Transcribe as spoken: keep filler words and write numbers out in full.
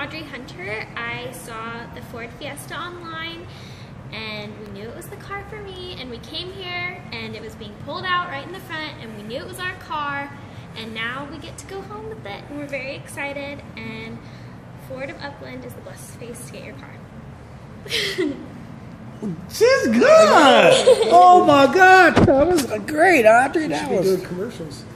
Audrey Hunter. I saw the Ford Fiesta online and we knew it was the car for me, and we came here and it was being pulled out right in the front and we knew it was our car, and now we get to go home with it and we're very excited, and Ford of Upland is the best place to get your car. She's good! Oh my God, that was great, Audrey. That was good commercials.